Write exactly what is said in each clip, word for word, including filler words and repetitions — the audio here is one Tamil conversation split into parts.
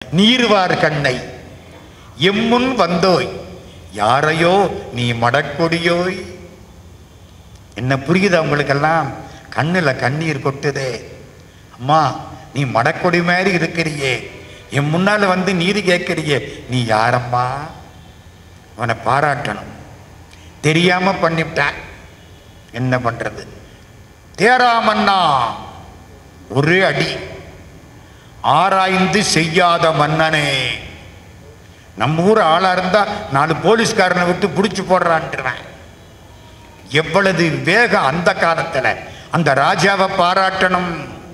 நீர்வார் கண்ணை எம்முன் வந்தோய் யாரையோ நீ மடக்கொடியோய். என்ன புரியுதா உங்களுக்கெல்லாம்? கண்ணுல கண்ணீர் கொட்டுதே. அம்மா நீ மடக்கொடி மாதிரி இருக்கிறியே, என் முன்னால வந்து நீதி கேட்கிறியே, நீ யாரம்மா? அவனை பாராட்டணும். தெரியாம பண்ணிவிட்டான், என்ன பண்றது? தேராமன்னா ஒரே அடி. ஆராய்ந்து செய்யாத மன்னனே. நம்ம ஊர் ஆளா இருந்தா நாலு போலீஸ்காரனை விட்டு பிடிச்சு போடுறான்ட்டுருவேன். எவ்வளவு வேகம் அந்த காலத்துல. அந்த ராஜாவை பாராட்டணும்.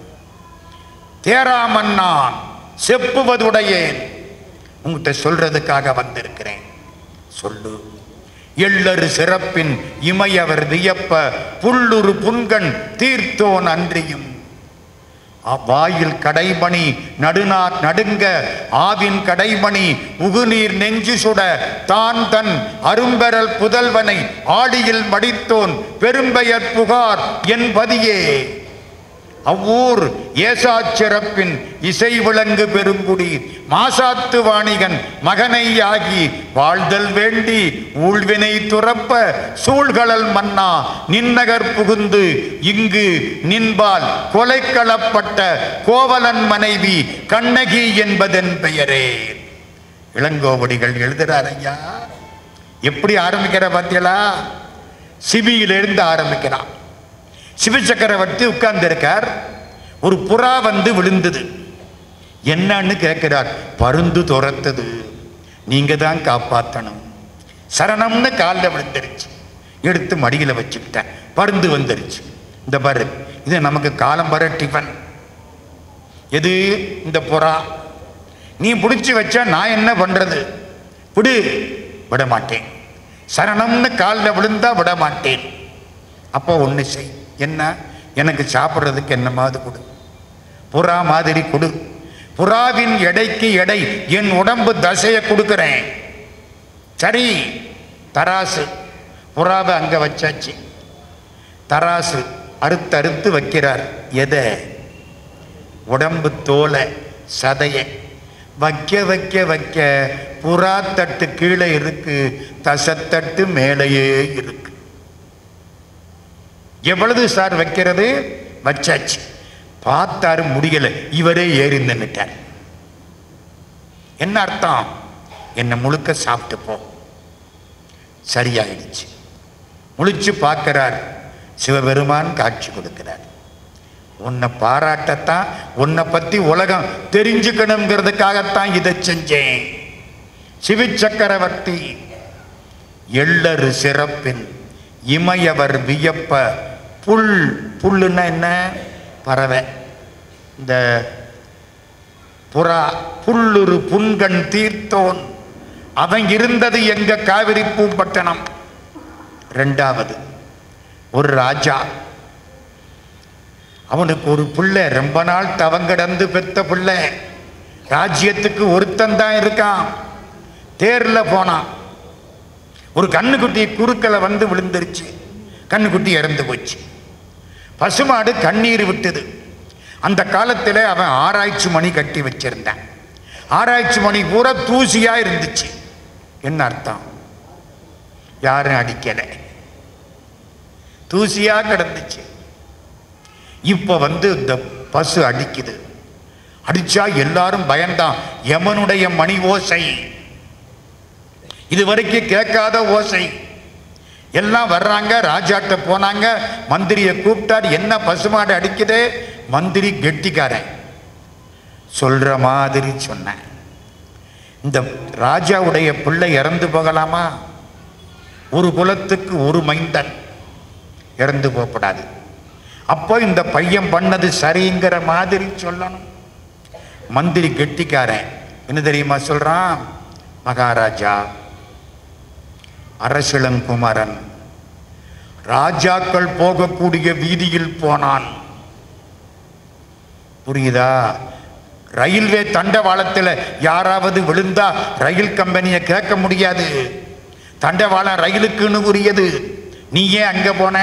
தேராமன்னா செப்புவதுடையேன். உங்ககிட்ட சொல்றதுக்காக வந்திருக்கிறேன். சொல்லு. எள்ளரு சிறப்பின் இமையவர் வியப்ப புல்லுரு புன்கண் தீர்த்தோன் அன்றியும். வாயில் கடைமணி நடுநா நடுங்க ஆவின் கடைமணி உகுநீர் நெஞ்சு சுட தான் தன் அரும்பெறல் புதல்வனை ஆடியில் மடித்தோன் பெரும்பெயர் புகார் என்பதியே. அவ்வூர் ஏசாச்சிறப்பின் இசை விளங்கு பெருங்குடி மாசாத்து வாணிகன் மகனை ஆகி வாழ்தல் வேண்டி ஊழ்வினை துறப்ப சூழ்கழல் மன்னா நின்னகர் புகுந்து இங்கு நின்பால் கொலைக்களப்பட்ட கோவலன் மனைவி கண்ணகி என்பதன் பெயரே. இளங்கோவடிகள் எழுதுறார். ஐயா எப்படி ஆரம்பிக்கிற பார்த்தீங்களா? சிபியிலிருந்து ஆரம்பிக்கிறான். சிவ சக்கரவர்த்தி உட்கார்ந்து இருக்கார். ஒரு புறா வந்து விழுந்தது. என்னன்னு கேட்கிறார். பருந்து துரத்தது, நீங்க தான் காப்பாற்றணும். சரணம்னு காலில் விழுந்துருச்சு. எடுத்து மடியில வச்சுக்கிட்டேன். பருந்து வந்துருச்சு. இந்த பாரு, இது நமக்கு காலம் வர டிஃபன். எது? இந்த புறா. நீ பிடிச்சி வச்சா நான் என்ன பண்றது? விடு. விட மாட்டேன். சரணம்னு காலில் விழுந்தா விட மாட்டேன். அப்போ ஒன்று செய். என்ன? எனக்கு சாப்பிட்றதுக்கு என்னமாவது கொடு. புறா மாதிரி கொடு. புறாவின் எடைக்கு எடை என் உடம்பு தசையை கொடுக்கிறேன். சரி. தராசு. புறாவை அங்க வச்சாச்சு. தராசு அறுத்து அறுத்து வைக்கிறார். எதை? உடம்பு தோலை சதைய வைக்க வைக்க வைக்க புறா தட்டு கீழே இருக்கு, தசத்தட்டு மேலேயே இருக்கு. எவ்வளவு சார் வைக்கிறது? வச்சாச்சு. பார்த்தாரு, முடியல. இவரே ஏறி நின்னுட்டார். என்ன அர்த்தம்? என்னை முழுக்க சாப்பிட்டு போ. சரியாயிடுச்சு. முழிச்சு பார்க்கிறார். சிவபெருமான் காட்சி கொடுக்கிறார். உன்னை பாராட்டத்தான், உன்னை பத்தி உலகம் தெரிஞ்சுக்கணுங்கிறதுக்காகத்தான் இதை செஞ்சேன். சிவ சக்கரவர்த்தி எள்ளரு சிறப்பின் இமையவர் வியப்ப புல். புல்லுன்னா என்ன? பறவை. இந்த புறா. புல்லுரு புன்கண் தீர்த்தோன். அவன் இருந்தது எங்க? காவிரி பூம்பட்டணம். ரெண்டாவது ஒரு ராஜா. அவனுக்கு ஒரு பிள்ளை, ரொம்ப நாள் தவங்கடந்து பெத்த பிள்ளை. ராஜ்யத்துக்கு ஒருத்தன் தான் இருக்கான். தேர்ல போனான். ஒரு கண்ணுக்குட்டி குறுக்களை வந்து விழுந்துருச்சு. கண்ணுக்குட்டி இறந்து போச்சு. பசுமாடு கண்ணீர் விட்டது. அந்த காலத்தில் அவன் ஆராய்ச்சி மணி கட்டி வச்சிருந்தான். ஆராய்ச்சி மணி பூரா தூசியா இருந்துச்சு. என்ன அர்த்தம்? யாரும் அடிக்கல, தூசியா கிடந்துச்சு. இப்ப வந்து இந்த பசு அடிக்குது. அடிச்சா எல்லாரும் பயந்தான். யமனுடைய மணி ஓசை, இதுவரைக்கும் கேட்காத ஓசை. எல்லாம் வர்றாங்க. ராஜாட்ட போனாங்க. மந்திரியை கூப்பிட்டார். என்ன பசுமாடு அடிக்குதே? மந்திரி கெட்டிக்காரன். சொல்ற மாதிரி சொன்ன. இந்த ராஜாவுடைய பிள்ளை இறந்து போகலாமா? ஒரு குலத்துக்கு ஒரு மைந்தன் இறந்து போகக்கூடாது. அப்போ இந்த பையன் பண்ணது சரிங்கிற மாதிரி சொல்லணும். மந்திரி கெட்டிக்காரன் என்ன தெரியுமா சொல்றான்? மகாராஜா, அரசிளங்குமரன் ராஜாக்கள் போகக்கூடிய வீதியில் போனான். புரியுதா? ரயில்வே தண்டவாளத்தில் யாராவது விழுந்தா ரயில் கம்பெனியை கேட்க முடியாது. தண்டவாளம் ரயிலுக்குன்னு உரியது. நீ ஏன் அங்க போன?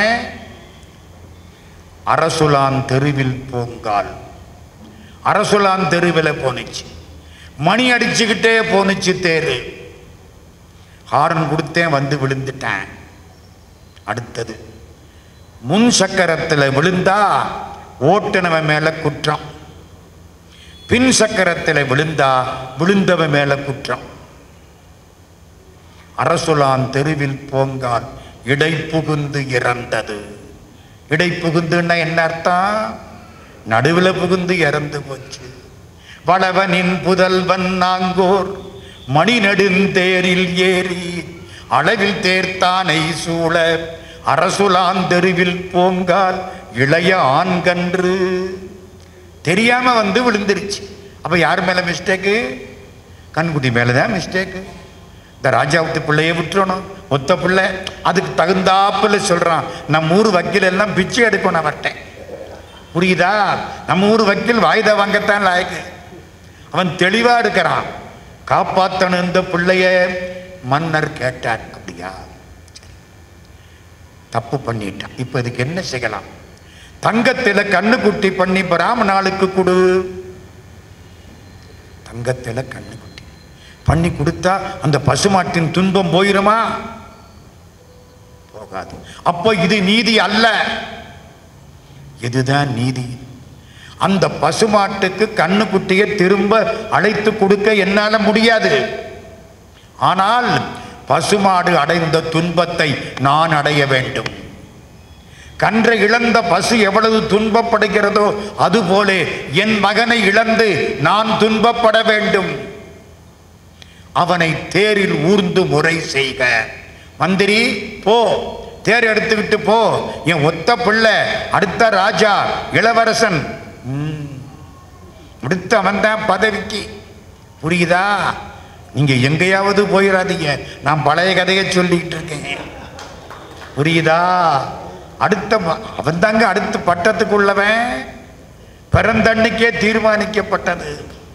அரசுலான் தெருவில் போங்கால். அரசுலான் தெருவில் போனுச்சு. மணி அடிச்சுக்கிட்டே போனுச்சு தேரு. ஹாரன் கொடுத்தேன், வந்து விழுந்துட்டேன். அடுத்தது முன் சக்கரத்தில் விழுந்தா ஓட்டுனவன் மேல குற்றம், பின் சக்கரத்தில் விழுந்தா விழுந்தவன் மேல குற்றம். அரசுலான் தெருவில் போங்கால் இடை புகுந்து இறந்தது. இடை புகுந்துன்னா என்ன அர்த்தம்? நடுவில் புகுந்து இறந்து போச்சு. வளவனின் புதல்வன் நாங்கோர் மணி நெடுந்தேரில் ஏறி அளவில் தேர்த்தானை சூழ அரசுலான் தெருவில் போங்கால் இளைய ஆண்கன்று. தெரியாம வந்து விழுந்துருச்சு. அப்ப யார் மேல மிஸ்டேக்கு? கண்குட்டி மேலதான் மிஸ்டேக்கு. இந்த ராஜாவுக்கு பிள்ளைய விட்டுறணும். ஒத்த பிள்ளை அதுக்கு தகுந்தாப்புல சொல்றான். நம்ம ஊர் வக்கீல் எல்லாம் பிச்சை எடுக்கணும் அவர்கிட்ட. புரியுதா? நம்ம ஊர் வக்கீல் வாய்தா வாங்கத்தான் லாயக்கு. அவன் தெளிவா இருக்கிறான். காப்பாத்தணும் இந்த பிள்ளைய. மன்னர் கேட்டார், அப்படியா? தப்பு பண்ணிட்டான். இப்ப இதுக்கு என்ன செய்யலாம்? தங்கத்தில கண்ணுக்குட்டி பண்ணி பிராமணாளுக்கு கொடு. தங்கத்தில கண்ணுக்குட்டி பண்ணி கொடுத்தா அந்த பசுமாட்டின் துன்பம் போயிருமா? போகாது. அப்போ இது நீதி அல்ல. இதுதான் நீதி. அந்த பசுமாட்டுக்கு கண்ணுக்குட்டியை திரும்ப அழைத்து கொடுக்க என்னால முடியாது. ஆனால் பசுமாடு அடைந்த துன்பத்தை நான் அடைய வேண்டும். கன்றை இழந்த பசு எவ்வளவு துன்பப்படுகிறதோ அதுபோல என் மகனை இழந்து நான் துன்பப்பட வேண்டும். அவனை தேரில் ஊர்ந்து முறை செய்க. மந்திரி போ, தேர் எடுத்துக்கிட்டு போ. என் ஒத்த பிள்ளை அடுத்த ராஜா இளவரசன். அடுத்து அவன் தான் பதவிக்கு. புரியுதா? நீங்க எங்கேயாவது போயிடாதீங்க. நான் பழைய கதையை சொல்லிட்டு இருக்கேன். புரியுதா? அடுத்த அவன் தாங்க அடுத்து பட்டத்துக்குள்ளவன். பிறந்தன்னைக்கே தீர்மானிக்கப்பட்டது.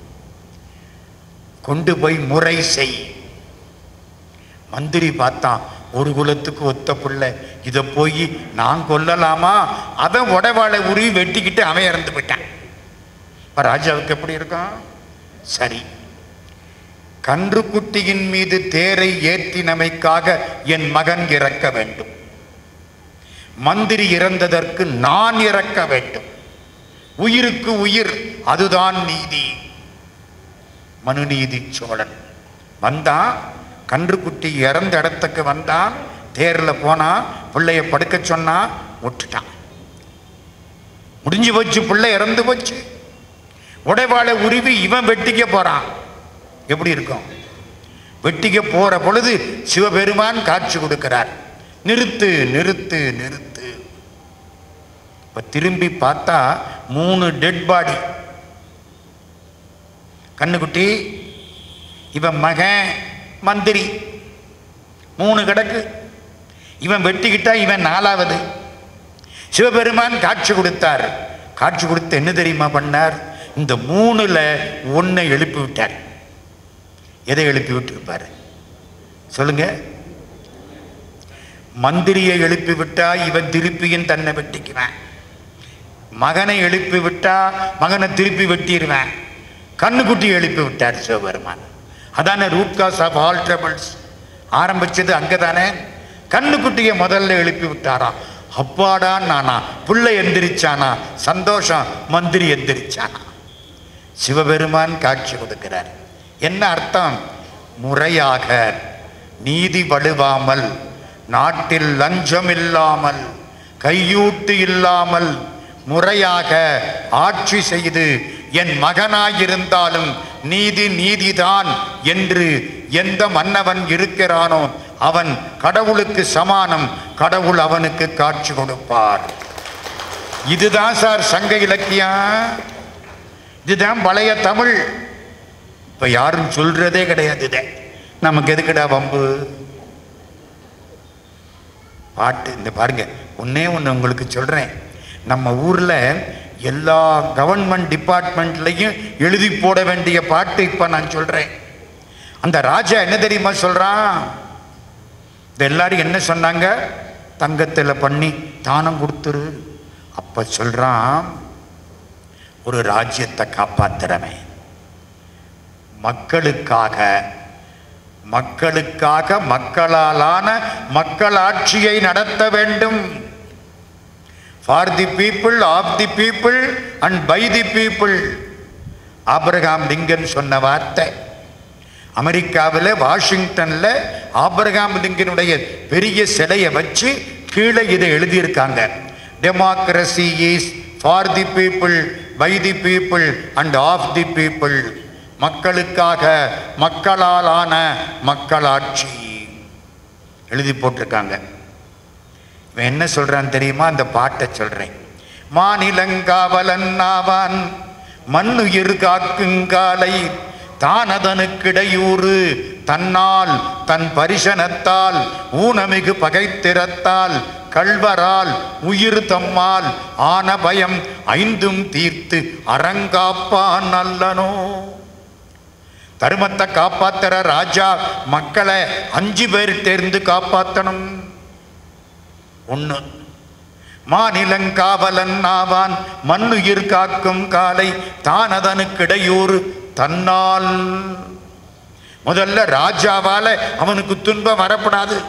கொண்டு போய் முறை செய். மந்திரி பார்த்தான், ஒரு குலத்துக்கு ஒத்த பிள்ளை, இதை போய் நான் கொல்லலாமா? அவன் உடைவாளை உருவி வெட்டிக்கிட்டு அவன் இறந்து போயிட்டான். இப்ப ராஜாவுக்கு எப்படி இருக்கும்? சரி, கன்றுக்குட்டியின் மீது தேரை ஏற்றினமைக்காக என் மகன் இறக்க வேண்டும். மந்திரி இறந்ததற்கு நான் இறக்க வேண்டும். உயிருக்கு உயிர், அதுதான் நீதி. மனுநீதி சோழன் வந்தான். கன்றுக்குட்டி இறந்த இடத்துக்கு வந்தான். தேரில் போனா, பிள்ளைய படுக்க சொன்னா, விட்டுட்டான். முடிஞ்சு போச்சு, பிள்ளை இறந்து போச்சு. உடைவாளை உருவி இவன் வெட்டிக்க போறான். எப்படி இருக்கும்? வெட்டிக்க போற பொழுது சிவபெருமான் காட்சி கொடுக்கிறார். நிறுத்து நிறுத்து நிறுத்து. இப்ப திரும்பி பார்த்தா மூணு டெட் பாடி. கண்ணுக்குட்டி, இவன் மகன் மந்திரி, மூணு கிடக்கு. இவன் வெட்டிக்கிட்டா இவன் நாலாவது. சிவபெருமான் காட்சி கொடுத்தார். காட்சி கொடுத்து என்ன தெரியுமா பண்ணார்? இந்த மூணுல ஒன்னை எழுப்பி விட்டார். எதை எழுப்பி விட்டுருப்பாரு சொல்லுங்க? மந்திரியை எழுப்பி விட்டா இவன் திருப்பியும் தன்னை வெட்டிக்குவேன். மகனை எழுப்பி விட்டா மகனை திருப்பி வெட்டிடுவேன். கண்ணுக்குட்டி எழுப்பி விட்டார் சிவபெருமான். அதானே root cause of all troubles. ஆரம்பிச்சது அங்கதானே. கண்ணுக்குட்டியை முதல்ல எழுப்பி விட்டாராம். அப்பாடா நானா, பிள்ளை எந்திரிச்சானா, சந்தோஷம். மந்திரி எந்திரிச்சானா. சிவபெருமான் காட்சி கொடுக்கிறார். என்ன அர்த்தம்? முறையாக, நீதி வலுவாமல், நாட்டில் லஞ்சம் இல்லாமல், கையூட்டு இல்லாமல் முறையாக ஆட்சி செய்து என் மகனாயிருந்தாலும் நீதி நீதிதான் என்று எந்த மன்னவன் இருக்கிறானோ அவன் கடவுளுக்கு சமானம். கடவுள் அவனுக்கு காட்சி கொடுப்பார். இதுதான் சார் சங்க இலக்கியம். இதுதான் பழைய தமிழ். இப்ப யாரும் சொல்றதே கிடையாது. இதை நமக்கு எதுக்குடா வம்பு? பாட்டு இந்த பாருங்க, ஒன்னே ஒன்று உங்களுக்கு சொல்றேன். நம்ம ஊர்ல எல்லா கவர்மெண்ட் டிபார்ட்மெண்ட்லையும் எழுதி போட வேண்டிய பாட்டு இப்ப நான் சொல்றேன். அந்த ராஜா என்ன தெரியுமா சொல்றான்? இந்த எல்லாரும் என்ன சொன்னாங்க? தங்கத்துல பண்ணி தானம் கொடுத்துரு. அப்ப சொல்றான், ஒரு ராஜ்யத்தை காப்பாத்துறவன் மக்களுக்காக மக்களுக்காக மக்களாலான மக்களாட்சியை நடத்த வேண்டும். For the people, of the people and by the people. Abraham Lincoln சொன்ன வார்த்தை. அமெரிக்காவில் வாஷிங்டன்ல ஆபிரகாம் லிங்கனுடைய பெரிய சிலையை வச்சு கீழே இதை எழுதியிருக்காங்க. Democracy is for the people, by the people and of the people. மக்களுக்காக மக்களாலான மக்களாட்சி எழுதி போட்டிருக்காங்க. இவன் என்ன சொல்றான் தெரியுமா? அந்த பாட்டை சொல்றேன். மாநிலங்காவலன் ஆவான் மண்ணுயிர் காக்குங்காலை தானதனுக்கிடையூறு தன்னால் தன் பரிசனத்தால் ஊனமிகு பகைத்திறத்தால் கள்வரால் உயிர் தம்மால் ஆன பயம் ஐந்தும் தீர்த்து அறங்காப்பான் அல்லனோ. தர்மத்தை காப்பாத்துற ராஜா மக்களை அஞ்சு பேர் தேர்ந்து காப்பாத்தணும். ஒண்ணு, மாநிலங்காவலன் ஆவான் மண்ணுயிர் காக்கும் காலை தானதனுக்கிடையூறு தன்னால். முதல்ல ராஜாவால அவனுக்கு துன்பம் வரப்படாது.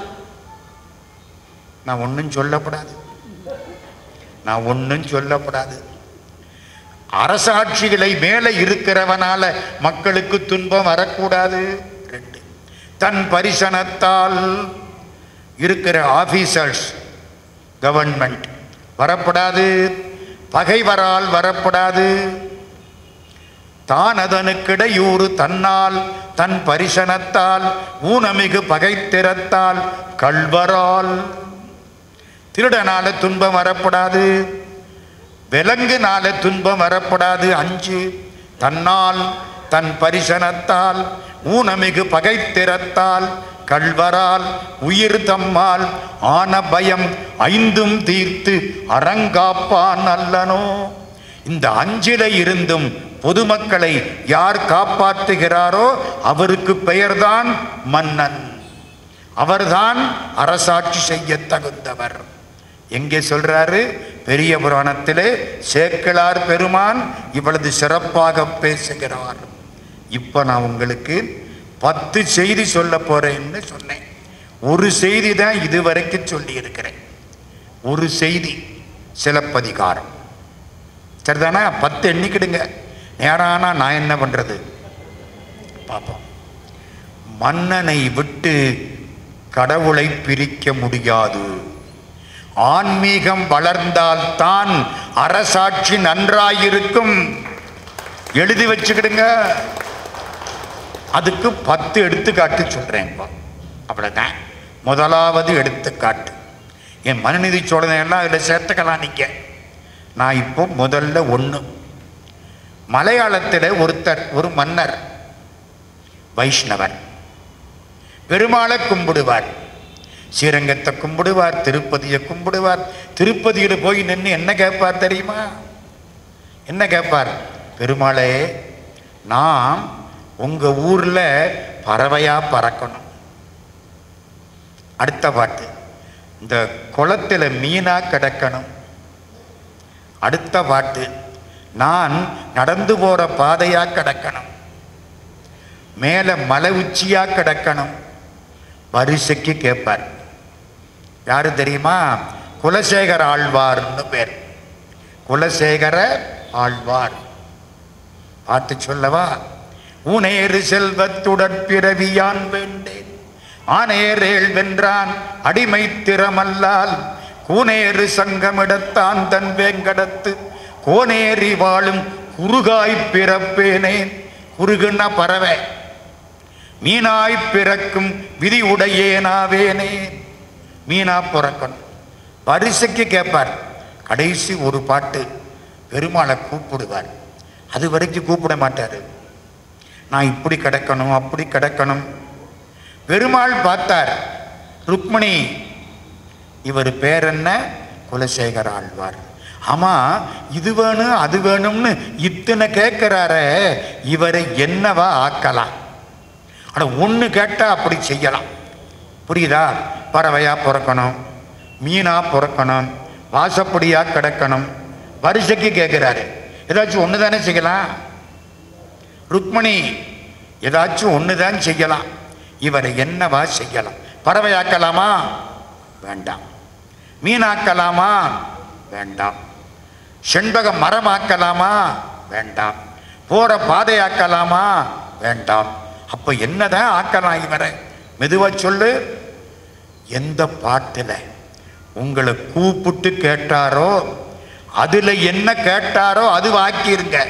நான் ஒன்னும் சொல்லப்படாது நான் ஒன்னும் சொல்லப்படாது அரசாட்சிகளை மேலே இருக்கிறவனால மக்களுக்கு துன்பம் வரக்கூடாது. ரெண்டு, தன் பரிசனத்தால் இருக்கிற ஆபீசர்ஸ் கவர்மெண்ட் வரப்படாது, பகைவரால் வரப்படாது. தான் அதனுக்கிடையூறு தன்னால் தன் பரிசனத்தால் ஊனமிகு பகைத்திறத்தால் கள்வரால். திருடனால துன்பம் வரப்படாது, விலங்குனால துன்பம் வரப்படாது. அஞ்சு, தன்னால் தன் பரிசனத்தால் ஊனமிகு பகைத்திறத்தால் கள்வரால் உயிர் தம்மால் ஆன பயம் ஐந்தும் தீர்த்து அறங்காப்பான் அல்லனோ. இந்த அஞ்சில இருந்தும் பொதுமக்களை யார் காப்பாற்றுகிறாரோ அவருக்கு பெயர்தான் மன்னன். அவர்தான் அரசாட்சி செய்ய தகுந்தவர். எங்கே சொல்றாரு? பெரிய புராணத்திலே சேக்கிழார் பெருமான் இவ்வளவு சிறப்பாக பேசுகிறார். இப்ப நான் உங்களுக்கு பத்து செய்தி சொல்ல போறேன்னு சொன்னேன். ஒரு செய்தி தான் இதுவரைக்கும் சொல்லி இருக்கிறேன். ஒரு செய்தி சிலப்பதிகாரம். சரிதானா? பத்து எண்ணிக்கிடுங்க. நேரானா நான் என்ன பண்றது பாப்போம். மன்னனை விட்டு கடவுளை பிரிக்க முடியாது. ஆன்மீகம் வளர்ந்தால் தான் அரசாட்சி நன்றாயிருக்கும். எழுதி வச்சுக்கிடுங்க. அதுக்கு பத்து எடுத்துக்காட்டு சொல்றேன். அவ்வளவுதான். முதலாவது எடுத்துக்காட்டு என் மனுநீதி சோழனை எல்லாம் இதில் சேர்த்துக்கலாம் நீங்க. நான் இப்போ முதல்ல ஒன்று, மலையாளத்தில் ஒருத்தர் ஒரு மன்னர் வைஷ்ணவர், பெருமாளை கும்பிடுவார், ஸ்ரீரங்கத்தை கும்பிடுவார், திருப்பதியை கும்பிடுவார். திருப்பதியில் போய் நின்று என்ன கேட்பார் தெரியுமா? என்ன கேட்பார்? பெருமாளே, நான் உங்க ஊர்ல பறவையா பறக்கணும். அடுத்த பாட்டு, இந்த குளத்துல மீனா கிடக்கணும். அடுத்த பாட்டு, நான் நடந்து போற பாதையா கிடக்கணும். மேல மலை உச்சியா கிடக்கணும். வரிசைக்கு கேட்பார். யாரு தெரியுமா? குலசேகர ஆழ்வார்னு பேர். குலசேகர ஆழ்வார். பாட்டு சொல்லவா? ஊனேறு செல்வத்துடற்பிறவியான் வேண்டேன், ஆனேரேள் வென்றான் அடிமை திறமல்லால், கூனேறு சங்கமிடத்தான் தன் வேங்கடத்து கோனேறி வாழும் குறுகாய் பிறப்பேனேன். குறுகுன்னா பறவை. மீனாய் பிறக்கும் விதி உடையேனாவேனே. மீனா பிறக்கணும். வரிசைக்கு கேட்பார். கடைசி ஒரு பாட்டு பெருமாளை கூப்பிடுவார். அது வரைக்கும் கூப்பிட மாட்டாரு. நான் இப்படி கிடக்கணும், அப்படி கிடக்கணும். பெருமாள் பார்த்தார், ருக்மணி இவர் பேர் என்ன? குலசேகர ஆழ்வார். ஆமா, இது வேணும் அது வேணும்னு இத்தனை கேட்கிறார, இவரை என்னவா ஆக்கலாம்? ஆனா ஒன்று கேட்டால் அப்படி செய்யலாம். புரியுதா? பறவையா பிறக்கணும், மீனா பிறக்கணும், வாசப்படியா கிடக்கணும். வரிசைக்கு கேட்கிறாரு. ஏதாச்சும் ஒன்று தானே செய்யலாம். ருக்மணி ஏதாச்சும் ஒன்று தான் செய்யலாம். இவரை என்னவா செய்யலாம்? பறவையாக்கலாமா? வேண்டாம். மீனாக்கலாமா? வேண்டாம். செண்பக மரமாக்கலாமா? வேண்டாம். போற பாதையாக்கலாமா? வேண்டாம். அப்ப என்னதான் ஆக்கலாம் இவரை? மெதுவா சொல்லு. எந்த பாட்டுல உங்களை கூப்பிட்டு கேட்டாரோ அதுல என்ன கேட்டாரோ அது வாக்கிருங்க.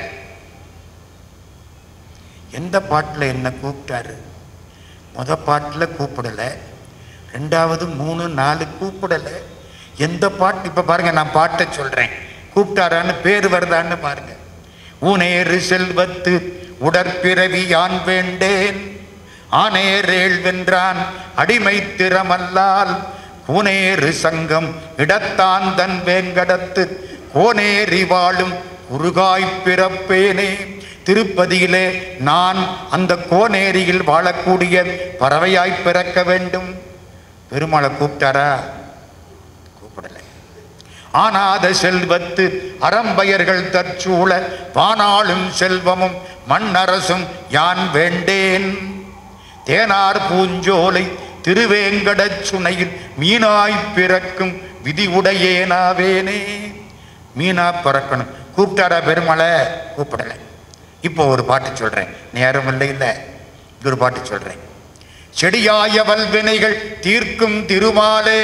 எந்த பாட்டுல என்ன கூப்பிட்டாரு? முத பாட்டுல கூப்பிடல, ரெண்டாவது மூணு நாலு கூப்பிடல. எந்த பாட்டு? இப்ப பாருங்க, நான் பாட்டை சொல்றேன், கூப்பிட்டாரான்னு பேர் வருதான்னு பாருங்க. ஊனேறு செல்வத்து உடற்பிறவி யான் வேண்டேன், ஆனேரேள் வென்றான் அடிமை திறமல்லால், கூனேறு சங்கம் இடத்தான் தன் வேங்கடத்து கோனேறி வாழும் உருகாய் பிறப்பேனே. திருப்பதியிலே நான் அந்த கோனேரியில் வாழக்கூடிய பறவையாய் பிறக்க வேண்டும். பெருமாளை கூப்பிட்டாரா? கூப்பிடலை. ஆனாத செல்வத்து அறம்பயர்கள் தற்சூழ வானாளும் செல்வமும் மண்ணரசும் யான் வேண்டேன், தேனார் பூஞ்சோலை திருவேங்கடச் சுனையில் மீனாய் பிறக்கும் விதி உடையேனாவேனே. மீனா பிறக்கணும். கூப்பிட்டாரா பெருமாளை? கூப்பிடலை. இப்போ ஒரு பாட்டு சொல்றேன், நேரம் இல்லை இல்லை, ஒரு பாட்டு சொல்றேன். செடியாய வல்வினைகள் தீர்க்கும் திருமாலே,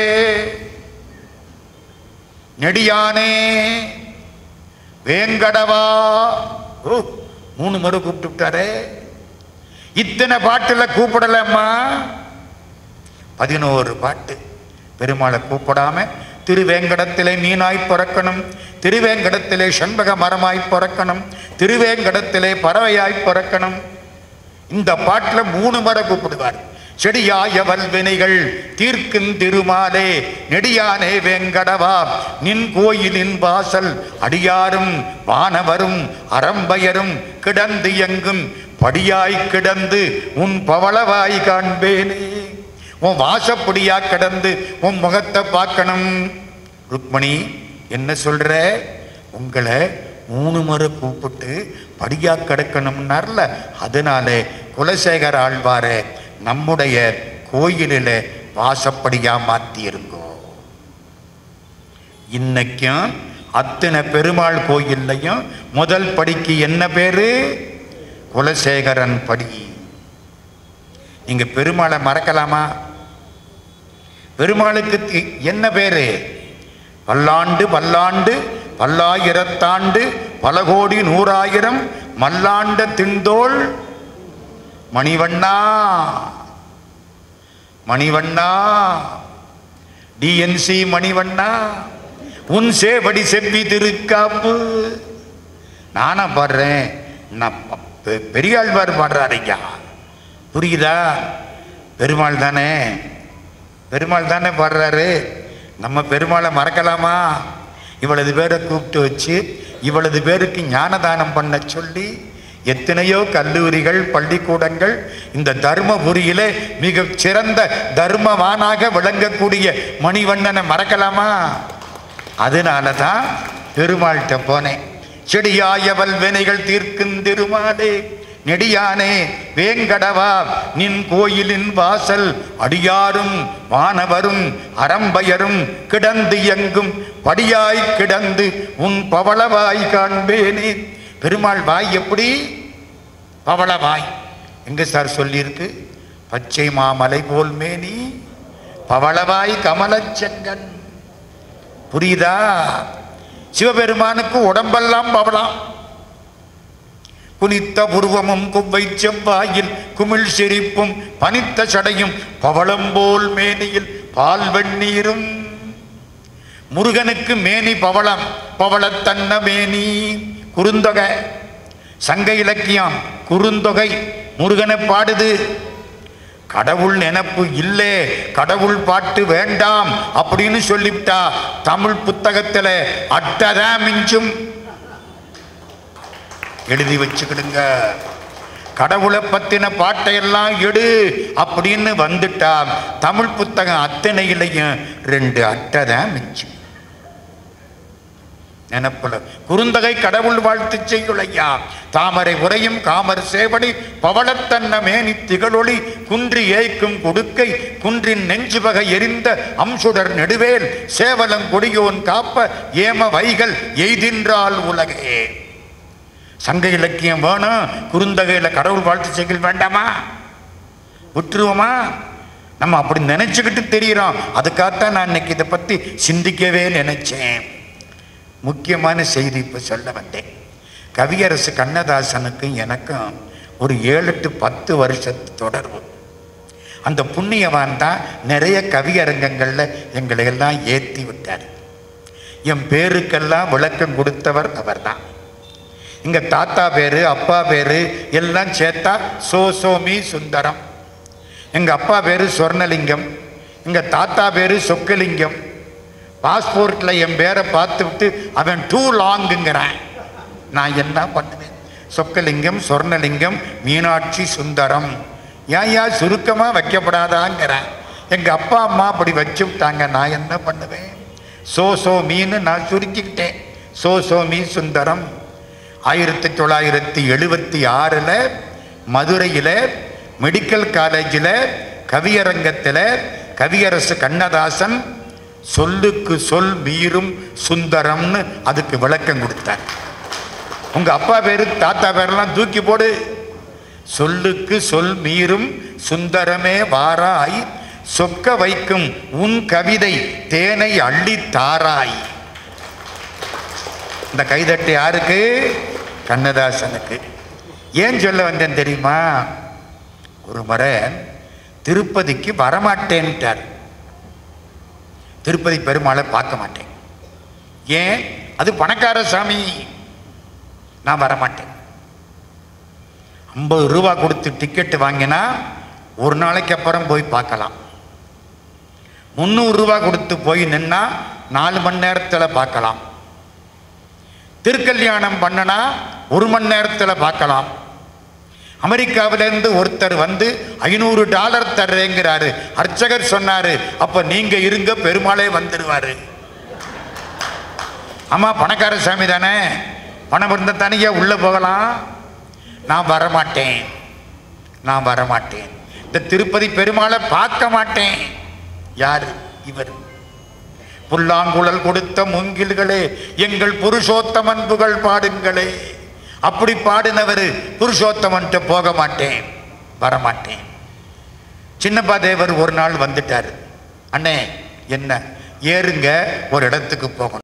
நெடியானே வேங்கடவா. ஓ, மூணு முறை கூப்பிட்டு விட்டாரே. இத்தனை பாட்டுல கூப்பிடலம்மா. பதினோரு பாட்டு பெருமாளை கூப்பிடாம திருவேங்கடத்திலே மீனாய் பிறக்கணும், திருவேங்கடத்திலே செண்பக மரமாய் பிறக்கணும், திருவேங்கடத்திலே பறவையாய் பிறக்கணும். இந்த பாட்டுல மூணு முறை கூப்பிடுவார். செடியாய வல்வினைகள் தீர்க்கும் திருமாலே, நெடியானே வேங்கடவா. நின் கோயிலின் வாசல் அடியாரும் வானவரும் அறம்பயரும் கிடந்து எங்கும் படியாய் கிடந்து உன் பவளவாய் காண்பேனே. உன் வாசப்படியா கிடந்து உன் முகத்தை பார்க்கணும். ருக்மணி என்ன சொல்ற? உங்களை மூணு முறை கூப்பிட்டு படியா கிடக்கணும்னார்ல, அதனாலே குலசேகர ஆழ்வார நம்முடைய கோயிலில வாசப்படியா மாத்தி இருங்கோ. இன்னைக்கும் அத்தனை பெருமாள் கோயில்லையும் முதல் படிக்கு என்ன பேரு? குலசேகரன் படி. நீங்க பெருமாளை மறக்கலாமா? பெருமாளுக்கு என்ன பேரு? பல்லாண்டு பல்லாண்டு பல்லாயிரத்தாண்டு பல கோடி நூறாயிரம் மல்லாண்ட திண்டோள் மணிவண்ணா. மணிவண்ணா, டிஎன்சி மணிவண்ணா, உன் சேவடி செவ்வி திருக்காப்பு. நானா பாடுறேன், நான் பெரியாழ்வார் பாடுறாருங்க. புரியுதா? பெருமாள் தானே, பெருமாள் தானே பாடுறாரு. நம்ம பெருமாளை மறக்கலாமா? இவ்வளவு பேரை கூப்பிட்டு வச்சு இவ்வளவு பேருக்கு ஞானதானம் பண்ண சொல்லி எத்தனையோ கல்லூரிகள் பள்ளிக்கூடங்கள் இந்த தர்மபுரியிலே மிக சிறந்த தர்மவானாக விளங்கக்கூடிய மணிவண்ணனை மறக்கலாமா? அதனால தான் பெருமாள்கிட்ட போனேன். செடியாயவல் வினைகள் தீர்க்கும் திருமாலே, நெடியானே வேங்கடவா. நின் கோயிலின் வாசல் அடியாரும் வானவரும் அறம்பயரும் கிடந்து எங்கும் படியாய் கிடந்து உன் பவளவாய் காண்பேனே. பெருமாள் வாய் எப்படி? பவளவாய். எங்க சார் சொல்லியிருக்கு? பச்சை மாமலை போல் மேனி பவளவாய் கமலச்செங்கன். புரியுதா? சிவபெருமானுக்கு உடம்பெல்லாம் பவளம். குனித்த புருவமும் குவ்வை செவ்வாயில் குமிழ் சிரிப்பும் பனித்த சடையும் பவளம்போல் மேனியில் பால் வெந்நீரும். முருகனுக்கு மேனி பவளம், பவளத்தன்ன மேனி. குறுந்தொகை, சங்க இலக்கியம் குறுந்தொகை முருகனை பாடுது. கடவுள் நினைப்பு இல்லை, கடவுள் பாட்டு வேண்டாம் அப்படின்னு சொல்லிவிட்டா தமிழ் புத்தகத்துல அட்டதான் மிஞ்சும். எழுதி வச்சுக்கிடுங்க. கடவுளை பத்தின பாட்டையெல்லாம் எடு அப்படின்னு வந்துட்டா தமிழ் புத்தகம் அத்தனையிலையும் ரெண்டு அட்டை தான் மிஞ்சும். நினப்புல குறுந்தகை கடவுள் வாழ்த்து செய்யுளையா தாமரை உரையும் காமர் சேவடி பவளத்தன்ன மேனி திகழொளி குன்றி ஏய்க்கும் கொடுக்கை குன்றின் நெஞ்சுவகை எரிந்த அம்சுடர் நெடுவேல் சேவலம் கொடியோன் காப்ப ஏம வைகள் எய்தின்றால் உலகே. சங்க இலக்கியம் வேணும், குறுந்தகையில கடவுள் வாழ்த்து செய்கள் வேண்டாமா? விட்டுருவோமா? நம்ம அப்படி நினைச்சுக்கிட்டு தெரிகிறோம். அதுக்காகத்தான் நான் இன்னைக்கு இதை பத்தி சிந்திக்கவே நினைச்சேன். முக்கியமான செய்தி இப்போ சொல்ல வந்தேன். கவியரசு கண்ணதாசனுக்கும் எனக்கும் ஒரு ஏழு எட்டு பத்து வருஷத்து தொடர்பு. அந்த புண்ணியவான் தான் நிறைய கவியரங்கங்களில் எங்களை எல்லாம் ஏற்றி விட்டார். என் பேருக்கெல்லாம் விளக்கம் கொடுத்தவர் அவர் தான். எங்கள் தாத்தா பேரு அப்பா பேரு எல்லாம் சேர்த்தா சோ சோமி சுந்தரம். எங்கள் அப்பா பேரு சொர்ணலிங்கம், எங்கள் தாத்தா பேரு சொக்கலிங்கம். பாஸ்போர்ட்டில் என் பேரை பார்த்து விட்டு அவன் டூ லாங்குங்கிறான். நான் என்ன பண்ணுவேன்? சொக்கலிங்கம், சொர்ணலிங்கம், மீனாட்சி சுந்தரம். ஏன் ஏன் சுருக்கமாக வைக்கப்படாதாங்கிறேன். எங்கள் அப்பா அம்மா அப்படி வச்சு விட்டாங்க. நான் என்ன பண்ணுவேன்? சோ சோ மீன்னு நான் சுருக்கிக்கிட்டேன். சோ சோ மீ சுந்தரம். ஆயிரத்தி தொள்ளாயிரத்தி எழுபத்தி ஆறில் மதுரையில் மெடிக்கல் காலேஜில் கவியரங்கத்தில் கவியரசு கண்ணதாசன் சொல்லுக்கு சொல் மீறும் சுந்தரம்னு அதுக்கு விளக்கம் கொடுத்தார். உங்க அப்பா பேரு தாத்தா பேரெல்லாம் தூக்கி போடு. சொல்லுக்கு சொல் மீறும் சுந்தரமே வாராய் சொக்க வைக்கும் உன் கவிதை தேனை அள்ளி தாராய். இந்த கைதட்டு யாருக்கு? கண்ணதாசனுக்கு. ஏன் சொல்ல வந்தேன் தெரியுமா? ஒரு முறை திருப்பதிக்கு வரமாட்டேன்ட்டார். திருப்பதி பெருமாளை பார்க்க மாட்டேன். ஏன்? அது பணக்கார சாமி, நான் வரமாட்டேன். ஐம்பது ரூபா கொடுத்து டிக்கெட்டு வாங்கினா ஒரு நாளைக்கு அப்புறம் போய் பார்க்கலாம். முந்நூறு ரூபா கொடுத்து போய் நின்னா நாலு மணி நேரத்தில் பார்க்கலாம். திருக்கல்யாணம் பண்ணனா ஒரு மணி நேரத்தில் பார்க்கலாம். அமெரிக்காவிலிருந்து ஒருத்தர் வந்து ஐநூறு டாலர் தர்றேங்கிறாரு. அர்ச்சகர் சொன்னாரு, அப்ப நீங்க இருங்க, பெருமாளே வந்துடுவாரு. ஆமா, பணக்கார சாமி தானே, பணம் இருந்த தனியா உள்ள போகலாம். நான் வரமாட்டேன், நான் வரமாட்டேன். இந்த திருப்பதி பெருமாளை பார்க்க மாட்டேன். யாரு இவர்? புல்லாங்குழல் கொடுத்த மூங்கில்களே எங்கள் புருஷோத்தமன் புகழ் பாடுங்களே. அப்படி பாடினவர் புருஷோத்தமன்ட்ட போக மாட்டேன், வரமாட்டேன். சின்னப்பா தேவர் ஒரு நாள் வந்துட்டாரு. அண்ணே என்ன ஏறுங்க, ஒரு இடத்துக்கு போகணும்.